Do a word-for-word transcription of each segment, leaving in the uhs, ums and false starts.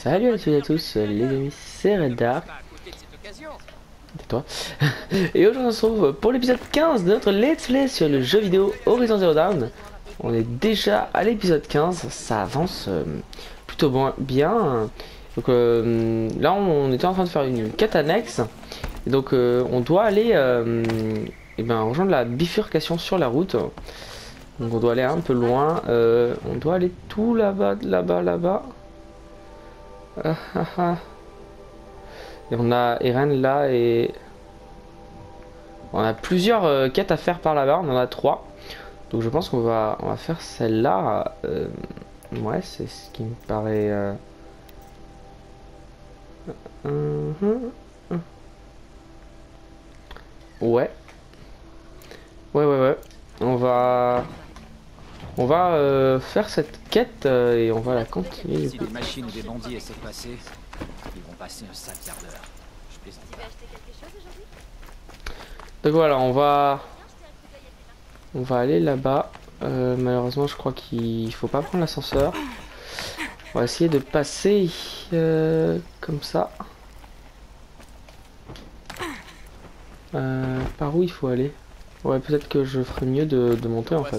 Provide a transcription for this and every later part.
Salut à tous et à tous les amis, c'est Reddark. Tais-toi. Et aujourd'hui on se retrouve pour l'épisode quinze de notre let's play sur le jeu vidéo Horizon Zero Dawn. On est déjà à l'épisode quinze, ça avance euh, plutôt bon, bien. Donc euh, là on était en train de faire une quête annexe. Et donc euh, on doit aller euh, et ben, rejoindre la bifurcation sur la route. Donc on doit aller un peu loin. Euh, on doit aller tout là-bas, là-bas, là-bas. Ah, ah, ah. Et on a Eren là et on a plusieurs euh, quêtes à faire par là-bas. On en a trois. Donc je pense qu'on va on va faire celle-là. Euh, ouais, c'est ce qui me paraît. Euh... Hum, hum, hum. Ouais. Ouais, ouais, ouais. On va. On va euh, faire cette quête euh, et on va la continuer. Si des machines ou des bandits essaient de passer, ils vont passer un sale quart d'heure. Je plaisante pas. Donc voilà, on va on va aller là-bas. Euh, malheureusement, je crois qu'il faut pas prendre l'ascenseur. On va essayer de passer euh, comme ça. Euh, par où il faut aller? Ouais, peut-être que je ferais mieux de, de monter en fait.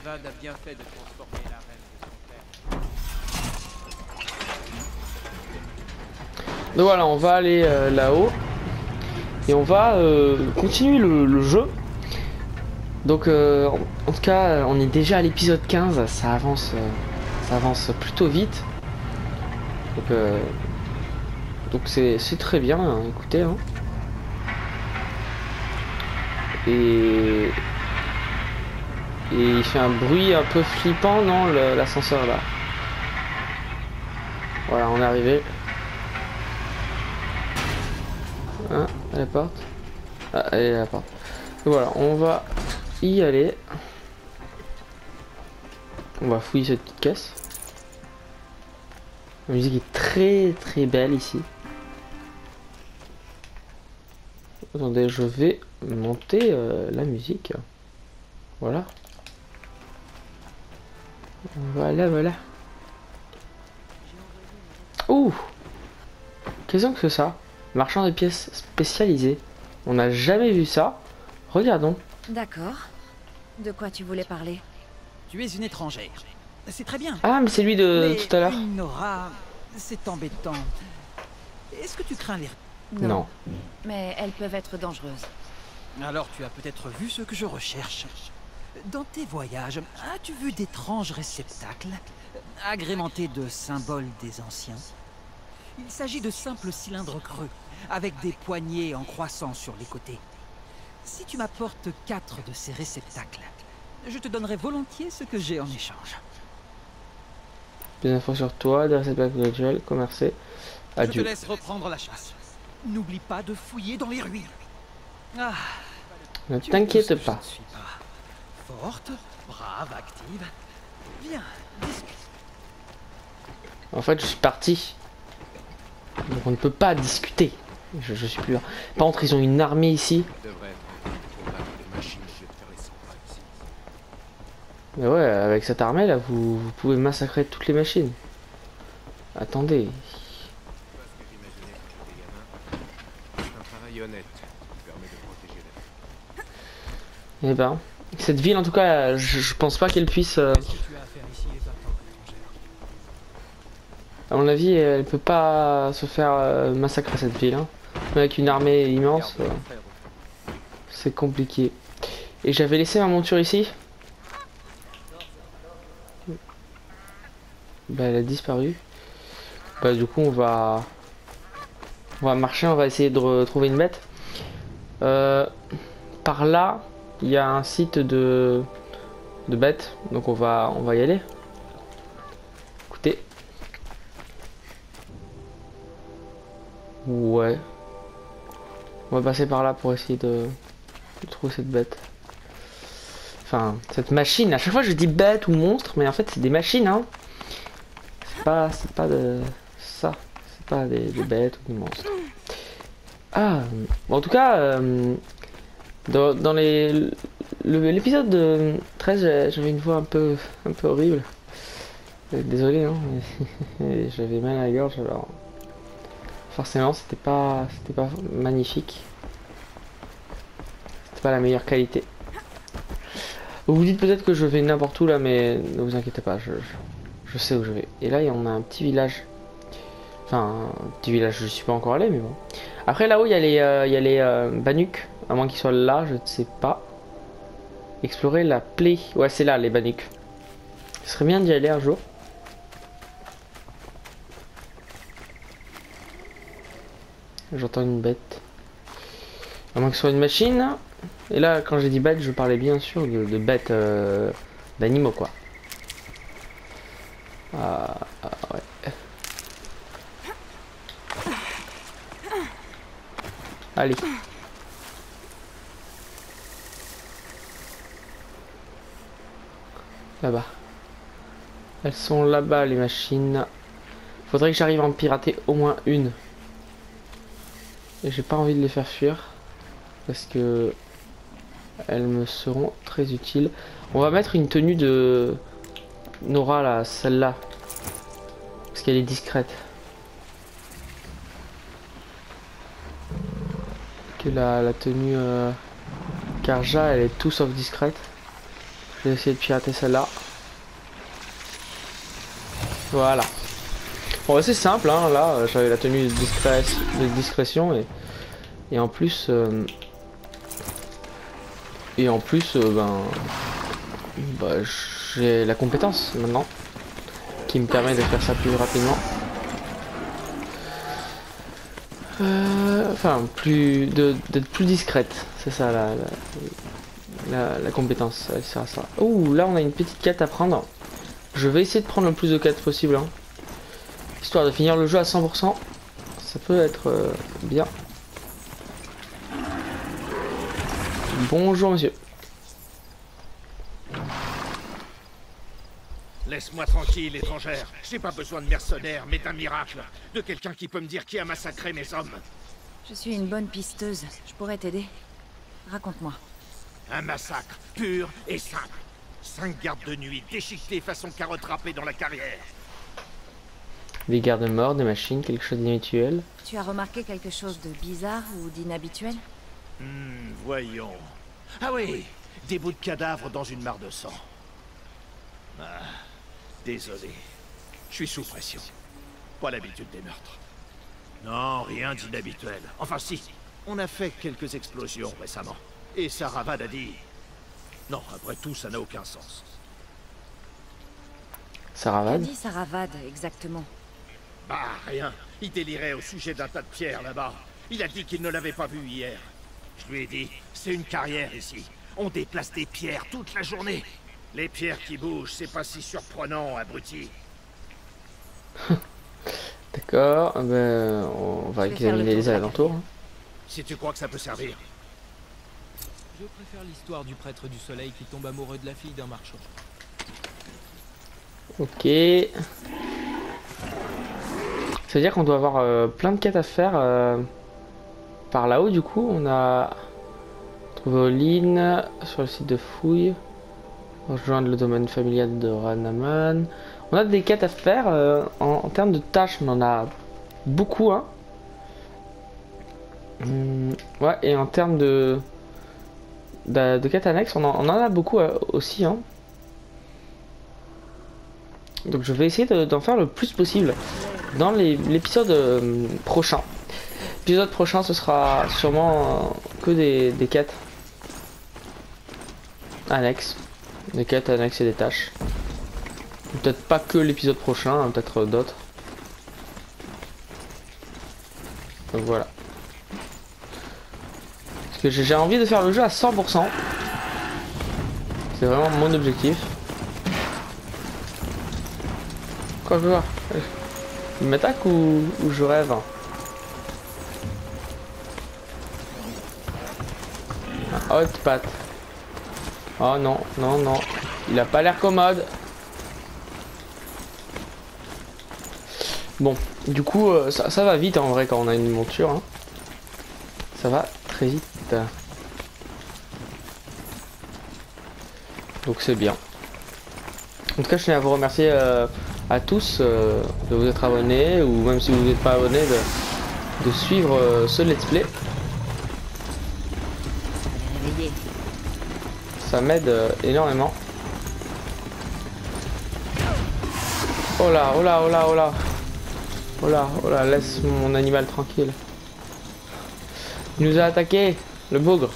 Donc voilà, on va aller euh, là-haut et on va euh, continuer le, le jeu. Donc euh, en, en tout cas, on est déjà à l'épisode quinze, ça avance, euh, ça avance plutôt vite. Donc euh, donc c'est très bien, hein, écoutez. Hein. Et et il fait un bruit un peu flippant, non, l'ascenseur là. Voilà, on est arrivé. Hein, à la porte. Ah, elle est à la porte. Donc voilà, on va y aller. On va fouiller cette petite caisse. La musique est très très belle ici. Attendez, je vais monter euh, la musique. Voilà. Voilà, voilà. Ouh! Qu'est-ce que c'est ça? Marchand de pièces spécialisées. On n'a jamais vu ça. Regardons. D'accord. De quoi tu voulais parler? Tu es une étrangère. C'est très bien. Ah, mais c'est lui de Mais tout à l'heure. une aura, c'est embêtant. Est-ce que tu crains les... Non. Non. Mais elles peuvent être dangereuses. Alors tu as peut-être vu ce que je recherche. Dans tes voyages, as-tu vu d'étranges réceptacles agrémentés de symboles des anciens? Il s'agit de simples cylindres creux, avec des poignées en croissant sur les côtés. Si tu m'apportes quatre de ces réceptacles, je te donnerai volontiers ce que j'ai en échange. Des infos sur toi, des réceptacles de gel, commercé. Adieu. Je te laisse reprendre la chasse. N'oublie pas de fouiller dans les ruines. Ah, Ne tu es t'inquiète tout ce que pas. je ne suis pas. Forte, brave, active. Viens, discute. En fait, je suis parti. Donc on ne peut pas discuter. Je, je suis plus là. Par contre, ils ont une armée ici. Mais ouais, avec cette armée là, vous, vous pouvez massacrer toutes les machines. Attendez. Eh ben, cette ville en tout cas, je, je pense pas qu'elle puisse. Euh, à mon avis, elle peut pas se faire euh, massacrer cette ville. Hein. Avec une armée immense, euh, c'est compliqué. Et j'avais laissé ma monture ici. Bah, elle a disparu. Bah, du coup, on va, on va marcher, on va essayer de retrouver une bête. Euh, par là, il y a un site de, de bêtes, donc on va, on va y aller. Écoutez. Ouais. On va passer par là pour essayer de, de trouver cette bête. Enfin, cette machine. À chaque fois, je dis bête ou monstre, mais en fait, c'est des machines, hein. C'est pas, c'est pas de ça. C'est pas des, des bêtes ou des monstres. Ah, bon, en tout cas, euh, dans, dans les l'épisode treize, j'avais une voix un peu, un peu horrible. Désolé, hein, mais j'avais mal à la gorge, alors forcément c'était pas, c'était pas magnifique. C'était pas la meilleure qualité. Vous vous dites peut-être que je vais n'importe où là, mais ne vous inquiétez pas, je, je, je sais où je vais. Et là, on a un petit village. Enfin, un petit village, je suis pas encore allé, mais bon. Après, là-haut, il y a les, euh, il y a les euh, Banuk, à moins qu'ils soient là, je ne sais pas. Explorer la plaie. Ouais, c'est là, les Banuk. Ce serait bien d'y aller un jour. J'entends une bête. À moins que ce soit une machine. Et là, quand j'ai dit bête, je parlais bien sûr de, de bêtes euh, d'animaux, quoi. Ah, ah, ouais. Allez. Là-bas. Elles sont là-bas, les machines. Faudrait que j'arrive à en pirater au moins une. Et j'ai pas envie de les faire fuir. Parce que elles me seront très utiles. On va mettre une tenue de Nora là, celle-là. Parce qu'elle est discrète. Que la, la tenue euh, Karja, elle est tout sauf discrète. Je vais essayer de pirater celle-là. Voilà. Bon, c'est simple, hein, là, j'avais la tenue de, discré de discrétion et, et en plus... Euh, et en plus, euh, ben... Bah, j'ai la compétence maintenant qui me permet de faire ça plus rapidement. Euh, enfin, plus d'être plus discrète, c'est ça la, la, la, la compétence, elle sert à ça. Ouh, là on a une petite quête à prendre. Je vais essayer de prendre le plus de quêtes possible, hein, histoire de finir le jeu à cent pour cent. Ça peut être euh, bien. Bonjour monsieur. Laisse-moi tranquille, étrangère. J'ai pas besoin de mercenaires, mais d'un miracle. De quelqu'un qui peut me dire qui a massacré mes hommes. Je suis une bonne pisteuse. Je pourrais t'aider. Raconte-moi. Un massacre, pur et simple. Cinq gardes de nuit, déchiquetés façon carotte râpée dans la carrière. Des gardes morts, des machines, quelque chose d'inhabituel. Tu as remarqué quelque chose de bizarre ou d'inhabituel? Hmm, voyons. Ah oui, des bouts de cadavres dans une mare de sang. Ah, désolé. Je suis sous pression. Pas l'habitude des meurtres. Non, rien d'inhabituel. Enfin si, on a fait quelques explosions récemment. Et Saravad a dit... Non, après tout, ça n'a aucun sens. Saravad? Qu'a dit Saravad, exactement? Bah, rien. Il délirait au sujet d'un tas de pierres là-bas. Il a dit qu'il ne l'avait pas vu hier. Je lui ai dit, c'est une carrière ici. On déplace des pierres toute la journée. Les pierres qui bougent, c'est pas si surprenant, abruti. D'accord, ben, on va examiner les alentours. Hein. Si tu crois que ça peut servir. Je préfère l'histoire du prêtre du soleil qui tombe amoureux de la fille d'un marchand. Ok. Ça veut dire qu'on doit avoir euh, plein de quêtes à faire euh, par là-haut. Du coup, on a trouvé Oline sur le site de fouille. Rejoindre le domaine familial de Ranaman. On a des quêtes à faire euh, en, en termes de tâches. On en a beaucoup, hein. Hum, ouais, et en termes de de, de quêtes annexes, on en, on en a beaucoup euh, aussi, hein. Donc je vais essayer d'en de, faire le plus possible dans l'épisode euh, prochain. L'épisode prochain, ce sera sûrement euh, que des, des quêtes annexes. Des quêtes annexes et des tâches. Peut-être pas que l'épisode prochain, hein, peut-être d'autres. Donc voilà. Parce que j'ai envie de faire le jeu à cent pour cent. C'est vraiment mon objectif. Quoi, je vois. Il m'attaque ou, ou je rêve? Ah, haute patte. Oh non, non, non. Il a pas l'air commode. Bon, du coup, euh, ça, ça va vite en vrai quand on a une monture. Hein. Ça va très vite. Donc c'est bien. En tout cas, je tiens à vous remercier euh, à tous euh, de vous être abonnés, ou même si vous n'êtes pas abonnés, de, de suivre euh, ce let's play. Ça m'aide euh, énormément. Oh là, oh là, oh là, oh là. Oh là, oh là, laisse mon animal tranquille. Il nous a attaqué, le bougre.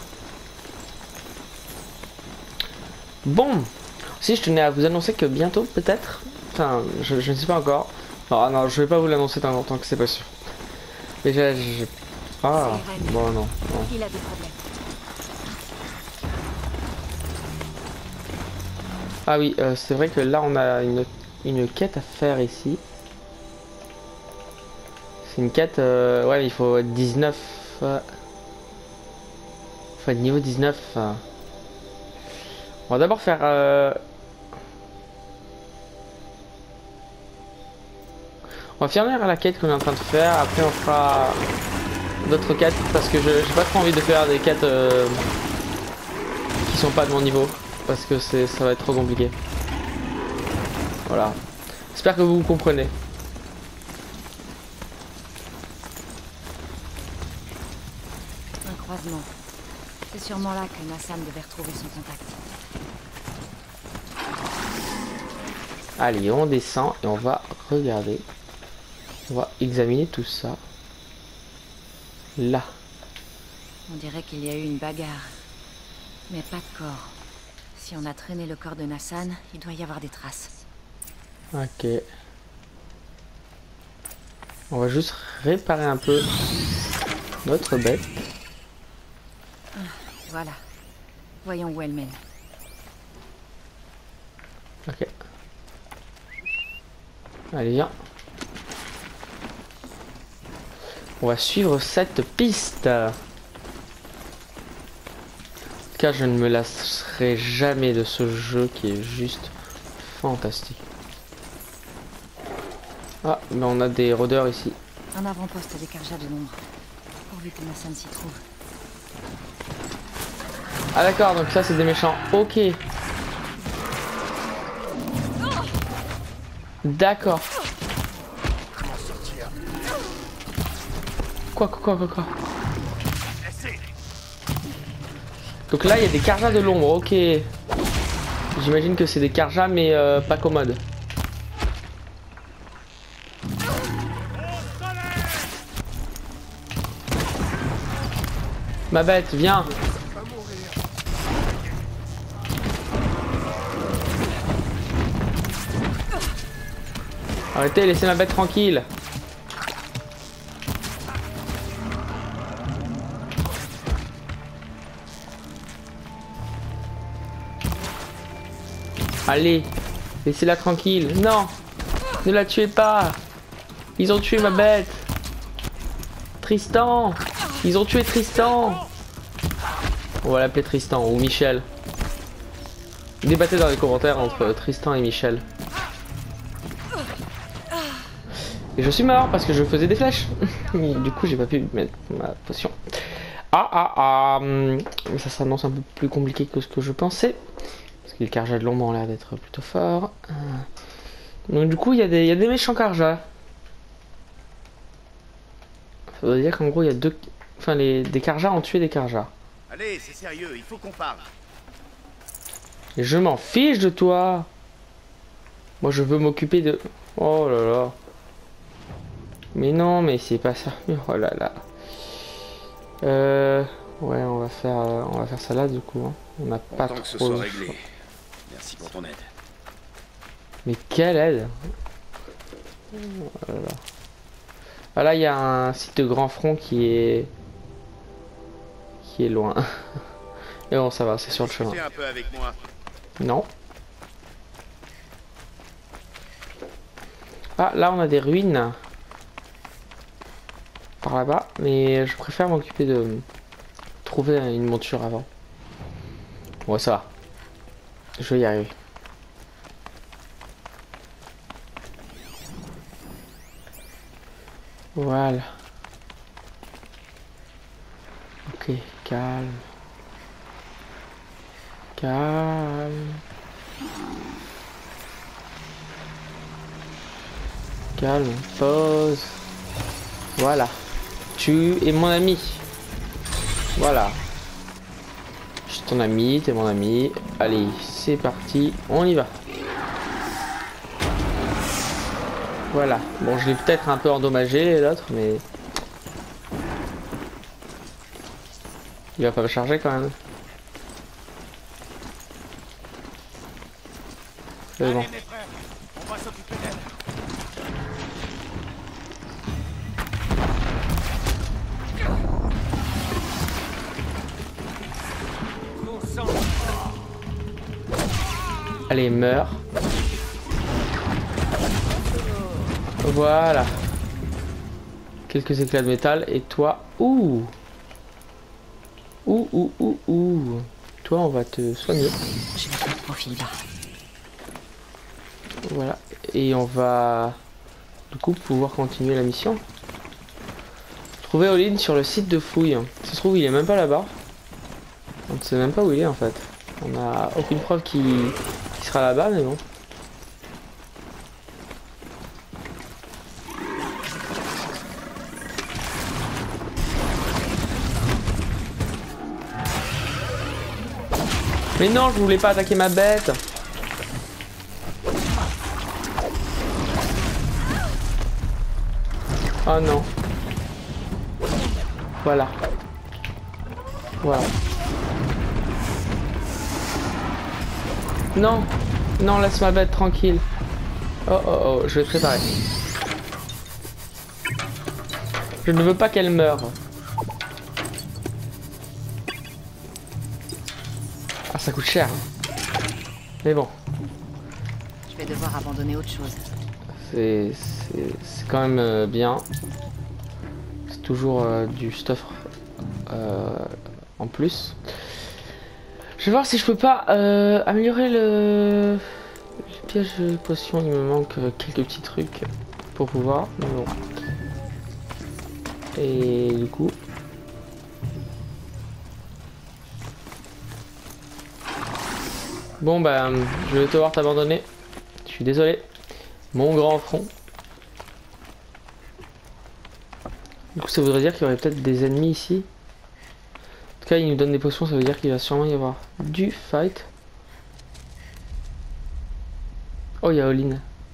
Bon, si je tenais à vous annoncer que bientôt, peut-être, enfin, je, je ne sais pas encore. Ah non, je vais pas vous l'annoncer tant longtemps que c'est pas sûr. Déjà, je... Ah, bon, non, non. Il a des problèmes. Ah oui, euh, c'est vrai que là, on a une, une quête à faire ici. C'est une quête, euh, ouais, il faut être dix-neuf. Euh... Il faut être niveau dix-neuf. Euh... On va d'abord faire... Euh... On va finir la quête qu'on est en train de faire. Après on fera d'autres quêtes. Parce que je j'ai pas trop envie de faire des quêtes euh... qui sont pas de mon niveau. Parce que c'est ça va être trop compliqué. Voilà. J'espère que vous comprenez. Un croisement. C'est sûrement là que Nassan devait retrouver son contact. Allez, on descend et on va regarder. On va examiner tout ça. Là. On dirait qu'il y a eu une bagarre. Mais pas de corps. Si on a traîné le corps de Nassan, il doit y avoir des traces. Ok. On va juste réparer un peu notre bête. Voilà. Voyons où elle mène. Ok. Allez, viens. On va suivre cette piste. En tout cas, je ne me lasserai jamais de ce jeu qui est juste fantastique. Ah, mais on a des rôdeurs ici. Un avant-poste des Carja de l'ombre. Pourvu que Nassan s'y trouve. Ah d'accord, donc ça c'est des méchants. Ok. D'accord. Quoi, quoi, quoi, quoi, quoi. Donc là il y a des Carja de l'ombre, ok. J'imagine que c'est des Carja mais euh, pas commodes. Ma bête, viens. Arrêtez, laissez ma bête tranquille. Allez, laissez-la tranquille. Non, ne la tuez pas. Ils ont tué ma bête. Tristan. Ils ont tué Tristan. On va l'appeler Tristan ou Michel. Débattez dans les commentaires entre Tristan et Michel. Et je suis mort parce que je faisais des flèches. Du coup j'ai pas pu mettre ma potion. Ah ah ah. Mais ça s'annonce un peu plus compliqué que ce que je pensais. Parce que les Carja de l'ombre ont l'air d'être plutôt forts. Donc du coup il y, y a des méchants Carja. Ça veut dire qu'en gros il y a deux... Enfin les des Carja ont tué des Carja. Allez, c'est sérieux, il faut qu'on parle. Et je m'en fiche de toi. Moi je veux m'occuper de... Oh là là. Mais non, mais c'est pas ça. Oh là là. Euh... Ouais, on va faire, euh, on va faire ça là du coup. Hein. On n'a pas trop. Que ce soit réglé. Merci pour ton aide. Mais quelle aide. Oh là là. Ah là, il y a un site de Grand Front qui est qui est loin. Mais bon, ça va, c'est sur le chemin. Un peu avec moi. Non. Ah, là, on a des ruines. Par là-bas, mais je préfère m'occuper de trouver une monture avant. Ouais, ça va. Je vais y arriver. Voilà. Ok, calme. Calme. Calme, pause. Voilà. Tu es mon ami. Voilà. Je suis ton ami, t'es mon ami. Allez, c'est parti, on y va. Voilà. Bon, je l'ai peut-être un peu endommagé l'autre, mais... Il va pas me charger quand même. C'est bon. Allez, mes frères, on va s'occuper d'elle. Allez, meurs. Voilà. Quelques éclats de métal. Et toi, ouh. Ouh, ouh, ouh, ouh. Toi, on va te soigner. Je vais faire profil bas. Voilà. Et on va, du coup, pouvoir continuer la mission. Trouver Olin sur le site de fouille. Ça se trouve, il est même pas là-bas. On ne sait même pas où il est, en fait. On n'a aucune preuve qu'il qu'il sera là-bas, mais bon. Mais non, je voulais pas attaquer ma bête. Oh non. Voilà. Voilà. Non. Non, laisse ma bête tranquille. Oh oh oh, je vais te préparer. Je ne veux pas qu'elle meure. Ah, ça coûte cher. Mais bon. Je vais devoir abandonner autre chose. C'est quand même euh, bien. C'est toujours euh, du stuff euh, en plus. Je vais voir si je peux pas euh, améliorer le... le piège de potion. Il me manque euh, quelques petits trucs pour pouvoir. Mais bon. Et du coup... Bon bah, je vais devoir t'abandonner. Je suis désolé. Mon grand front. Du coup, ça voudrait dire qu'il y aurait peut-être des ennemis ici. En tout cas, il nous donne des potions, ça veut dire qu'il va sûrement y avoir du fight. Oh, il y a Olin.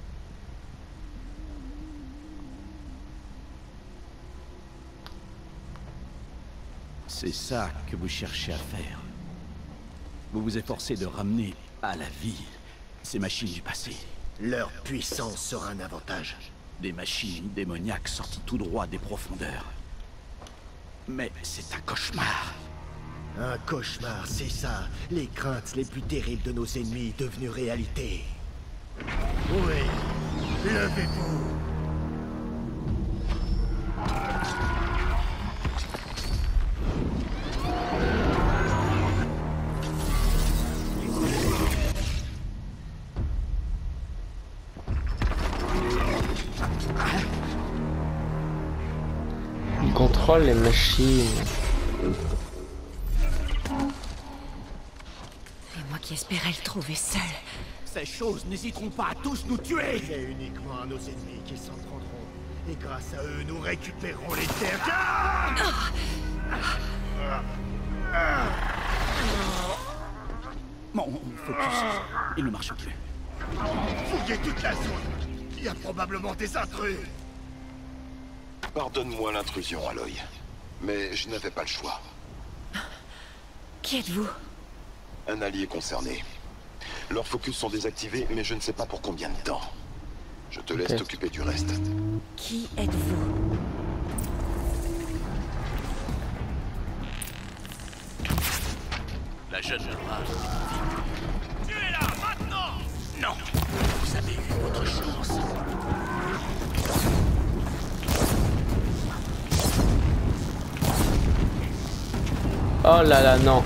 C'est ça que vous cherchez à faire. Vous vous efforcez de ramener à la vie ces machines du passé. Leur puissance sera un avantage. Des machines démoniaques sorties tout droit des profondeurs. Mais c'est un cauchemar. Un cauchemar, c'est ça. Les craintes les plus terribles de nos ennemis devenues réalité. Oui, levez-vous. Il contrôle les machines. Et moi qui espérais le trouver seul. Ces choses n'hésiteront pas à tous nous tuer. C'est uniquement à nos ennemis qu'ils s'en prendront. Et grâce à eux, nous récupérerons les terres. Ah Mon focus, il ne marche plus. Fouillez toute la zone. Il y a probablement des intrus. Pardonne-moi l'intrusion, Aloy. Mais je n'avais pas le choix. Qui êtes-vous? Un allié concerné. Leurs focus sont désactivés, mais je ne sais pas pour combien de temps. Je te laisse Ok. t'occuper du reste. Qui êtes-vous? La jeune Laura. Tuez-la maintenant! Non! Vous avez eu votre chance. Oh là là, non.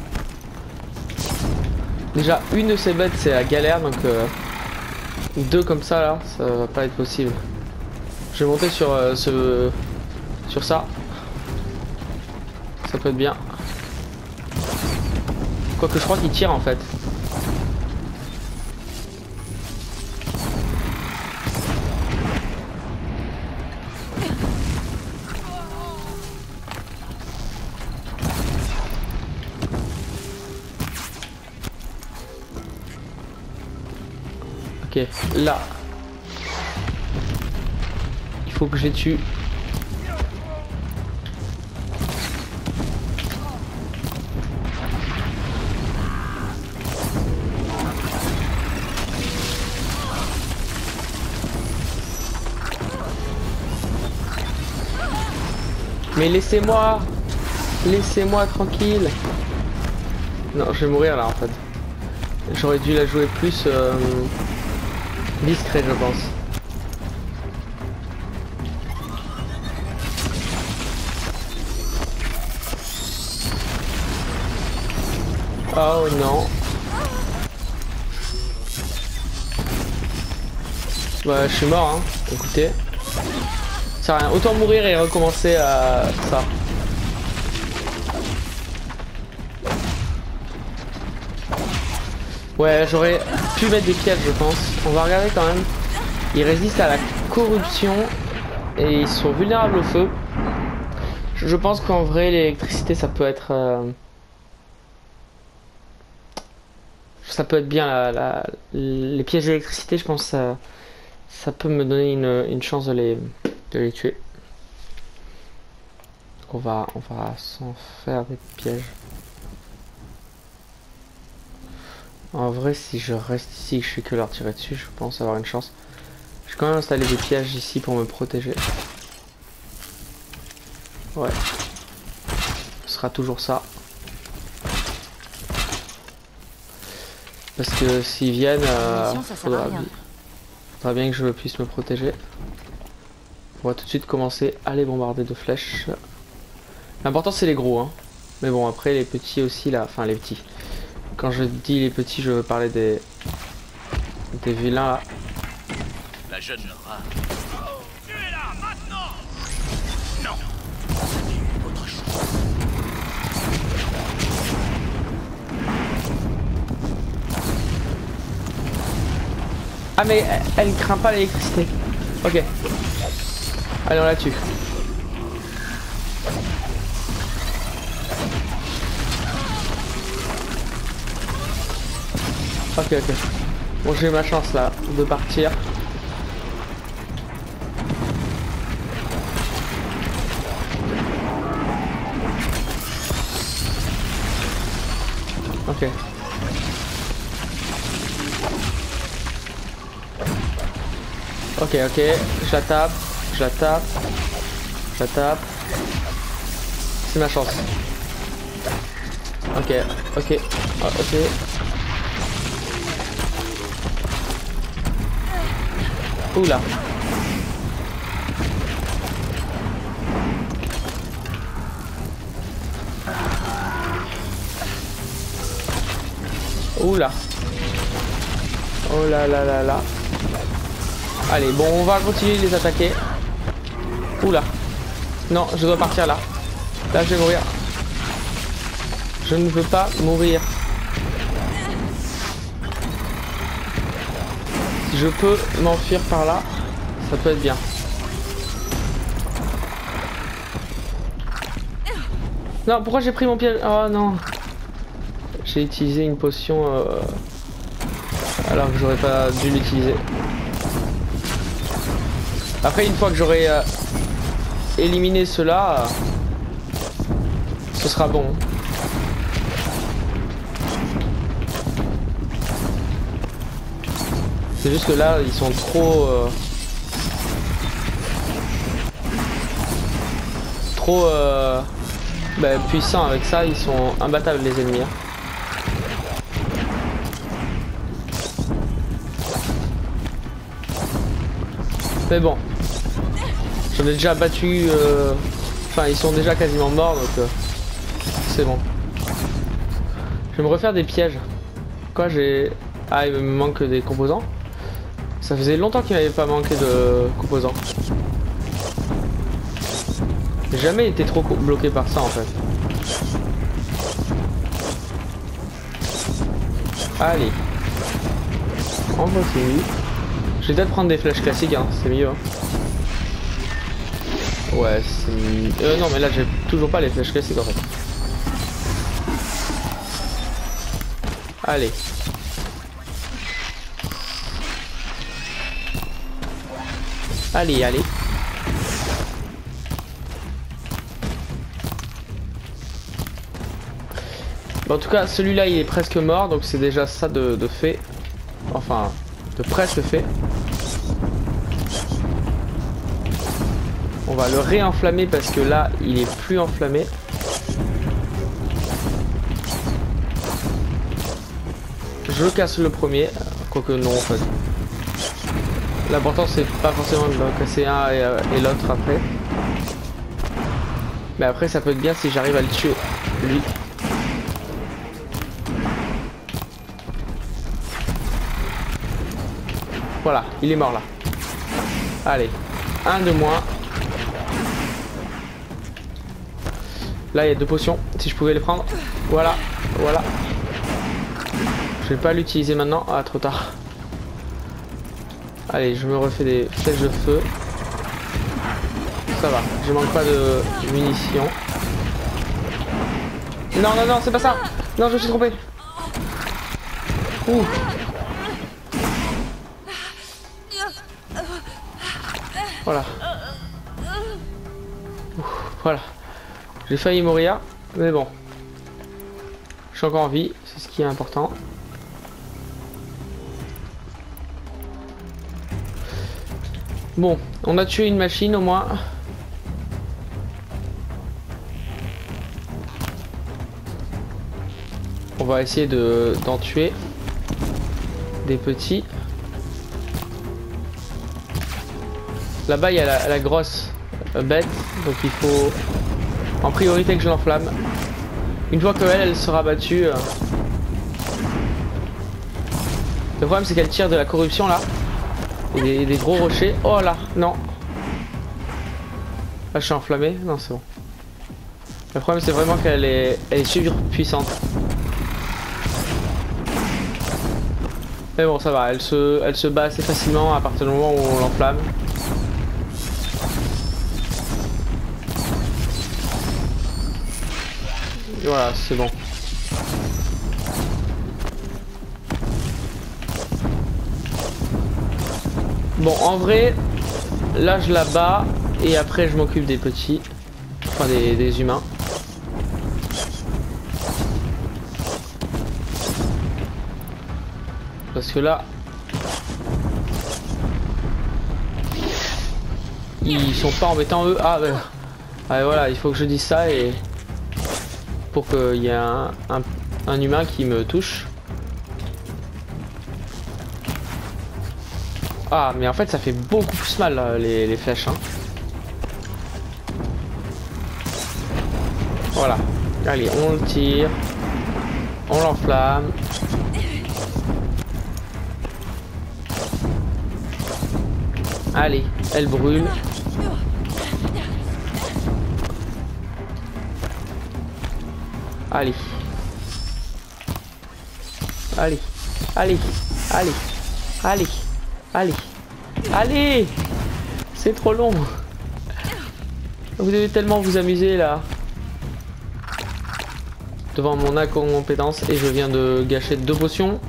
Déjà, une de ces bêtes, c'est la galère, donc... Euh, deux comme ça, là, ça va pas être possible. Je vais monter sur euh, ce... Sur ça. Ça peut être bien. Quoique je crois qu'il tire, en fait. Ok, là. Il faut que je les tue. Mais laissez-moi, laissez-moi tranquille. Non, je vais mourir là en fait. J'aurais dû la jouer plus euh, discret, je pense. Oh non. Bah, je suis mort, hein. Écoutez. Ça sert à rien. Autant mourir et recommencer à ça. Ouais, j'aurais pu mettre des pièges, je pense. On va regarder quand même. Ils résistent à la corruption et ils sont vulnérables au feu. Je pense qu'en vrai, l'électricité, ça peut être... Euh... Ça peut être bien, la, la... les pièges d'électricité, je pense que ça... ça peut me donner une, une chance de les, de les tuer. On va, on va s'en faire des pièges. En vrai, si je reste ici et que je fais que leur tirer dessus, je pense avoir une chance. Je vais quand même installer des pièges ici pour me protéger. Ouais. Ce sera toujours ça. Parce que s'ils viennent, euh, faudra, faudra bien que je puisse me protéger. On va tout de suite commencer à les bombarder de flèches. L'important c'est les gros, hein. Mais bon, après les petits aussi là, enfin les petits. Quand je dis les petits, je veux parler des des vilains là. La jeune rat. Oh, tu es là maintenant. Non. Autre chose. Ah mais elle, elle craint pas l'électricité. Ok. Allez, on la tue. Ok, ok. Bon, j'ai ma chance là de partir. Ok. Ok, ok. Je la tape. Je la tape. Je la tape. C'est ma chance. Ok, ok. Ah, ok. Oula. Oula. Oh là là là là. Allez, bon, on va continuer de les attaquer. Oula. Non, je dois partir là. Là, je vais mourir. Je ne veux pas mourir. Si je peux m'enfuir par là, ça peut être bien. Non, pourquoi j'ai pris mon piège? Oh non. J'ai utilisé une potion euh, alors que j'aurais pas dû l'utiliser. Après, une fois que j'aurai euh, éliminé ceux-là, euh, ce sera bon. C'est juste que là, ils sont trop... Euh, trop euh, bah, puissants avec ça, ils sont imbattables les ennemis. Hein. Mais bon, j'en ai déjà battu, euh... enfin ils sont déjà quasiment morts donc euh... c'est bon. Je vais me refaire des pièges. Quoi j'ai... Ah il me manque des composants. Ça faisait longtemps qu'il m'avait pas manqué de composants. J'ai jamais été trop bloqué par ça en fait. Allez. On continue. Je vais peut-être prendre des flèches classiques, hein, c'est mieux. Hein. Ouais, c'est mieux. Euh, non, mais là, j'ai toujours pas les flèches classiques en fait. Allez. Allez, allez. Bon, en tout cas, celui-là, il est presque mort, donc c'est déjà ça de, de fait. Enfin, de presque fait. On va le réenflammer parce que là, il est plus enflammé. Je casse le premier, quoique non en fait. L'important c'est pas forcément de casser un et, et l'autre après. Mais après ça peut être bien si j'arrive à le tuer, lui. Voilà, il est mort là. Allez, un de moins. Là il y a deux potions, si je pouvais les prendre. Voilà, voilà. Je vais pas l'utiliser maintenant. Ah, trop tard. Allez, je me refais des flèches de feu. Ça va, je manque pas de munitions. Non, non, non, c'est pas ça. Non, je me suis trompé. Ouh. Voilà. Ouh, voilà. J'ai failli mourir, mais bon. Je suis encore en vie, c'est ce qui est important. Bon, on a tué une machine au moins. On va essayer de d'en tuer des petits. Là-bas, il y a la, la grosse bête, donc il faut en priorité que je l'enflamme. Une fois qu'elle elle sera battue. Euh... Le problème, c'est qu'elle tire de la corruption là. Et des, des gros rochers. Oh là, non. Là, je suis enflammé. Non, c'est bon. Le problème, c'est vraiment qu'elle est, elle est surpuissante. Mais bon, ça va. Elle se, elle se bat assez facilement à partir du moment où on l'enflamme. Voilà, c'est bon. Bon, en vrai, là je la bats et après je m'occupe des petits, enfin des, des humains. Parce que là, ils sont pas embêtants eux. Ah ben, ah, voilà, il faut que je dise ça et pour qu'il y ait un, un, un humain qui me touche. Ah, mais en fait, ça fait beaucoup plus mal, là, les, les flèches. Hein. Voilà. Allez, on le tire. On l'enflamme. Allez, elle brûle. Allez. Allez. Allez. Allez. Allez. Allez, allez, c'est trop long. Vous devez tellement vous amuser là. Devant mon incompétence et je viens de gâcher deux potions.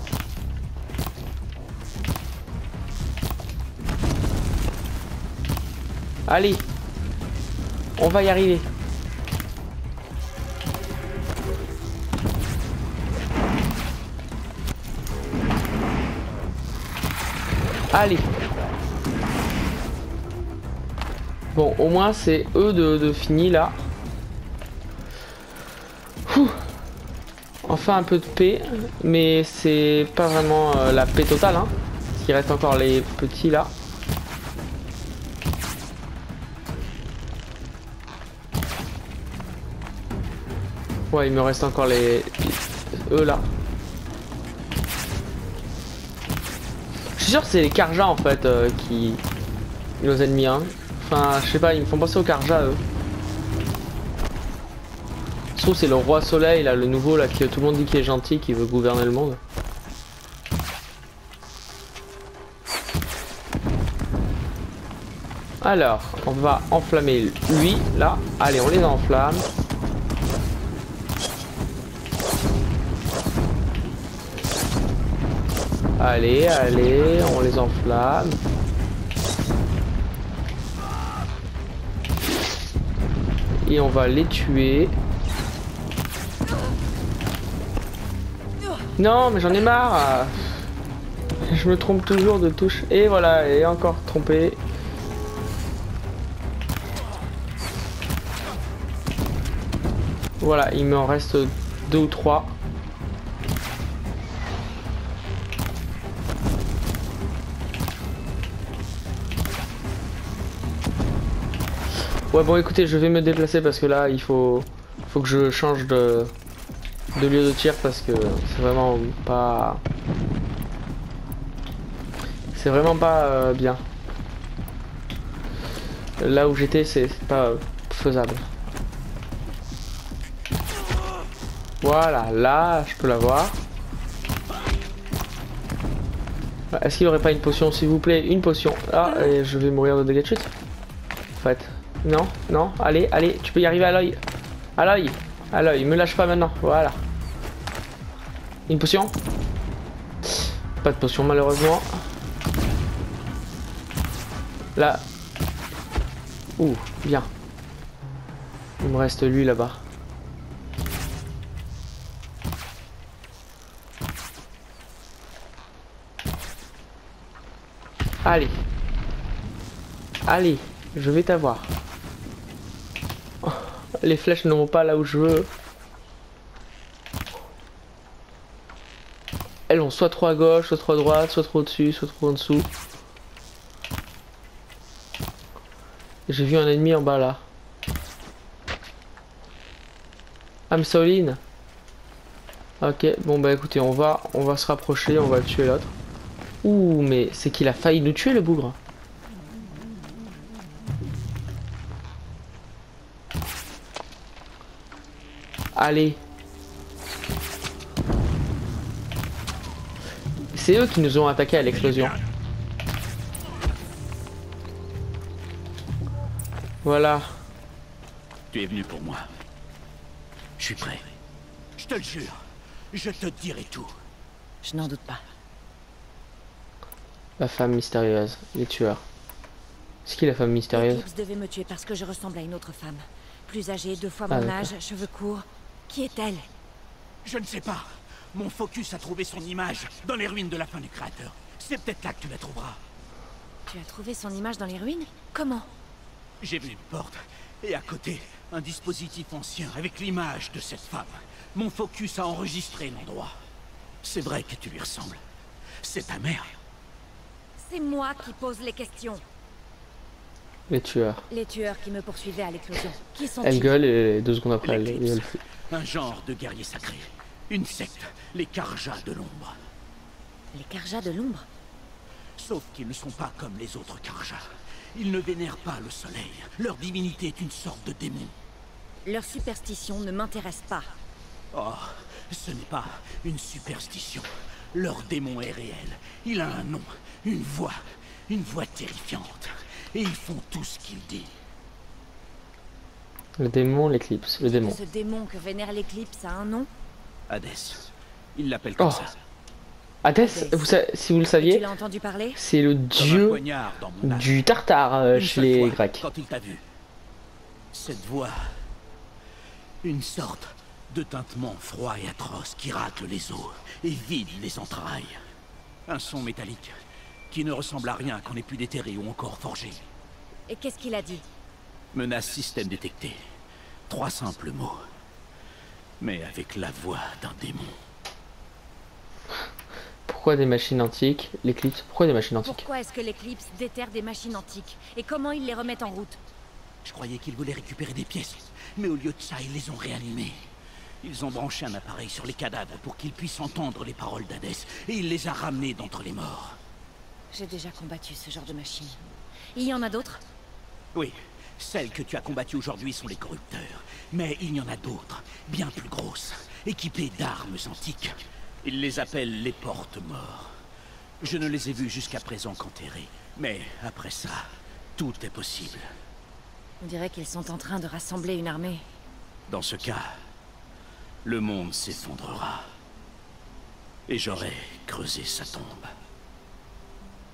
Allez, on va y arriver. Allez. Bon, au moins c'est eux de, de fini là. Ouh. Enfin un peu de paix, mais c'est pas vraiment euh, la paix totale. Hein, parce qu'il reste encore les petits là. Ouais, il me reste encore les, les eux là. Je suis sûr que c'est les Karja en fait euh, qui... nos ennemis hein. Enfin je sais pas, ils me font penser aux Karja eux. Je trouve c'est le roi soleil là, le nouveau là, que tout le monde dit qu'il est gentil, qui veut gouverner le monde. Alors, on va enflammer lui là. Allez, on les enflamme. Allez, allez, on les enflamme. et on va les tuer. Non, mais j'en ai marre. Je me trompe toujours de touche. Et voilà, et encore trompé. Voilà, il m'en reste deux ou trois. Ouais, bon, écoutez, je vais me déplacer parce que là, il faut, faut que je change de, de lieu de tir parce que c'est vraiment pas, c'est vraiment pas euh, bien. Là où j'étais, c'est pas faisable. Voilà, là, je peux l'avoir. Est-ce qu'il n'y aurait pas une potion, s'il vous plaît? Une potion. Ah, et je vais mourir de dégâts de chute. En fait. Non, non, allez, allez, tu peux y arriver à l'œil. À l'œil. À l'œil, me lâche pas maintenant. Voilà. Une potion? Pas de potion, malheureusement. Là. Ouh, bien. Il me reste lui là-bas. Allez. Allez, je vais t'avoir. Oh, les flèches ne vont pas là où je veux. Elles vont soit trop à gauche, soit trop à droite, soit trop au-dessus, soit trop en dessous. J'ai vu un ennemi en bas là. Amsoline. Ok, bon bah écoutez, on va, on va se rapprocher, on va tuer l'autre. Ouh, mais c'est qu'il a failli nous tuer le bougre. Allez. C'est eux qui nous ont attaqué à l'explosion. Voilà. Tu es venu pour moi. Je suis prêt. Je te le jure. Je te dirai tout. Je n'en doute pas. La femme mystérieuse, les tueurs. C'est qui la femme mystérieuse? Eclipse devait me tuer parce que je ressemble à une autre femme. Plus âgée, deux fois Ah, mon âge, cheveux courts. Qui est-elle? Je ne sais pas. Mon focus a trouvé son image dans les ruines de la fin du créateur. C'est peut-être là que tu la trouveras. Tu as trouvé son image dans les ruines? Comment? J'ai vu une porte, et à côté, un dispositif ancien avec l'image de cette femme. Mon focus a enregistré l'endroit. C'est vrai que tu lui ressembles. C'est ta mère. C'est moi qui pose les questions. Les tueurs. Les tueurs qui me poursuivaient à l'éclosion. Qui sont-ils? Elle gueule et deux secondes après elle, L'Eclipse. elle fuit. Un genre de guerrier sacré. Une secte, les Karjas de l'ombre. Les Karjas de l'ombre? Sauf qu'ils ne sont pas comme les autres Karjas. Ils ne vénèrent pas le soleil. Leur divinité est une sorte de démon. Leur superstition ne m'intéresse pas. Oh, ce n'est pas une superstition. Leur démon est réel. Il a un nom, une voix, une voix terrifiante. Et ils font tout ce qu'il dit. Le démon, l'éclipse, le démon. Ce démon que vénère l'éclipse a un nom? Hadès. Il l'appelle comme Oh. ça. Hadès, vous sa- si vous le Tu saviez, l'as entendu parler? c'est le Comme un dieu poignard dans mon âme. du tartare euh, Une chez seule les fois, Grecs. Quand il t'a vu. Cette voix. Une sorte de tintement froid et atroce qui racle les os et vide les entrailles. Un son métallique qui ne ressemble à rien qu'on ait pu déterrer ou encore forger. Et qu'est-ce qu'il a dit? Menace système détecté. Trois simples mots. Mais avec la voix d'un démon. Pourquoi des machines antiques? L'éclipse, pourquoi des machines antiques? Pourquoi est-ce que l'éclipse déterre des machines antiques? Et comment ils les remettent en route? Je croyais qu'ils voulaient récupérer des pièces, mais au lieu de ça, ils les ont réanimées. Ils ont branché un appareil sur les cadavres pour qu'ils puissent entendre les paroles d'Hadès, et il les a ramenés d'entre les morts. J'ai déjà combattu ce genre de machine. Il y en a d'autres? Oui, celles que tu as combattues aujourd'hui sont les corrupteurs. Mais il y en a d'autres, bien plus grosses, équipées d'armes antiques. Ils les appellent les porte-morts. Je ne les ai vus jusqu'à présent qu'enterrés. Mais après ça, tout est possible. On dirait qu'ils sont en train de rassembler une armée. Dans ce cas, le monde s'effondrera. Et j'aurai creusé sa tombe.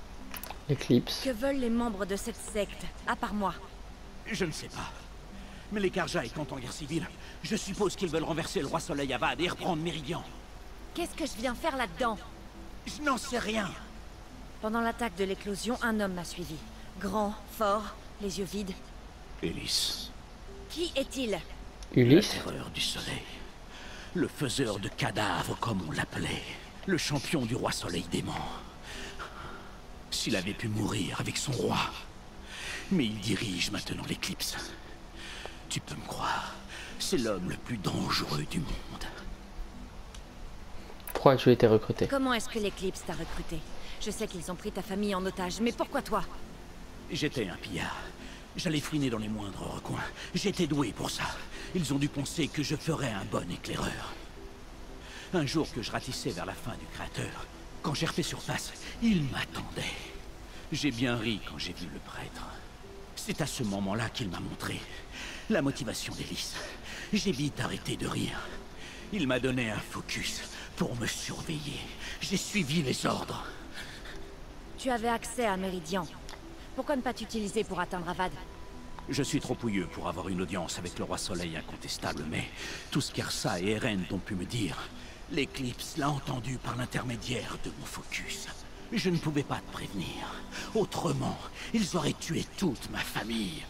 L'éclipse. Que veulent les membres de cette secte, à part moi? Je ne sais pas. Mais les Karja étant en guerre civile, je suppose qu'ils veulent renverser le roi Soleil Avad et reprendre Méridian. Qu'est-ce que je viens faire là-dedans? Je n'en sais rien. Pendant l'attaque de l'éclosion, un homme m'a suivi. Grand, fort, les yeux vides. Élise. Qui est-il? Ulysse. La terreur du soleil. Le faiseur de cadavres, comme on l'appelait. Le champion du roi Soleil dément. S'il avait pu mourir avec son roi. Mais il dirige maintenant l'éclipse. Tu peux me croire, c'est l'homme le plus dangereux du monde. Pourquoi tu as été recruté? Comment est-ce que l'éclipse t'a recruté? Je sais qu'ils ont pris ta famille en otage, mais pourquoi toi? J'étais un pillard. J'allais fouiner dans les moindres recoins. J'étais doué pour ça. Ils ont dû penser que je ferais un bon éclaireur. Un jour que je ratissais vers la fin du cratère, quand j'ai refait surface, il m'attendait. J'ai bien ri quand j'ai vu le prêtre. C'est à ce moment-là qu'il m'a montré la motivation d'Élise. J'ai vite arrêté de rire. Il m'a donné un focus pour me surveiller. J'ai suivi les ordres. Tu avais accès à Méridian. Pourquoi ne pas t'utiliser pour atteindre Avad? Je suis trop pouilleux pour avoir une audience avec le roi Soleil incontestable, mais tout ce qu'Ersa et Eren ont pu me dire, l'éclipse l'a entendu par l'intermédiaire de mon focus. Je ne pouvais pas te prévenir. Autrement, ils auraient tué toute ma famille.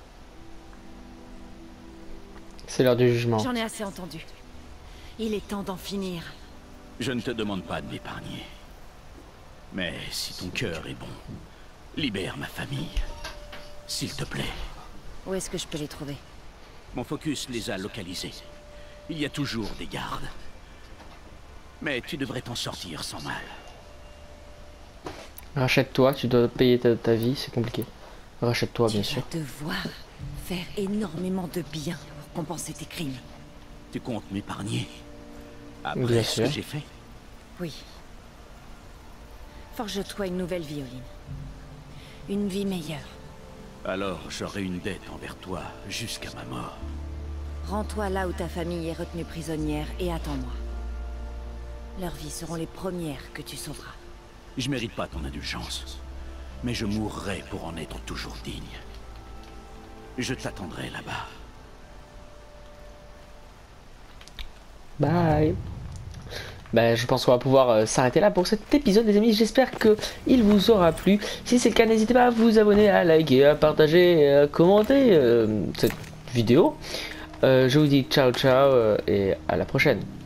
C'est l'heure du jugement. J'en ai assez entendu. Il est temps d'en finir. Je ne te demande pas de m'épargner. Mais si ton cœur est bon, libère ma famille. S'il te plaît. Où est-ce que je peux les trouver? Mon focus les a localisés. Il y a toujours des gardes. Mais tu devrais t'en sortir sans mal. Rachète-toi, tu dois payer ta, ta vie, c'est compliqué. Rachète-toi, bien sûr. Tu vas devoir faire énormément de bien pour compenser tes crimes. Tu comptes m'épargner? Bien Après ce sûr. que j'ai fait? Oui. Forge-toi une nouvelle vie, Olin. Une vie meilleure. Alors j'aurai une dette envers toi jusqu'à ma mort. Rends-toi là où ta famille est retenue prisonnière et attends-moi. Leurs vies seront les premières que tu sauveras. Je mérite pas ton indulgence, mais je mourrai pour en être toujours digne. Je t'attendrai là-bas. Bye. Ben, je pense qu'on va pouvoir euh, s'arrêter là pour cet épisode, les amis. J'espère que il vous aura plu. Si c'est le cas, n'hésitez pas à vous abonner, à liker, à partager, et à commenter euh, cette vidéo. Euh, je vous dis ciao ciao euh, et à la prochaine.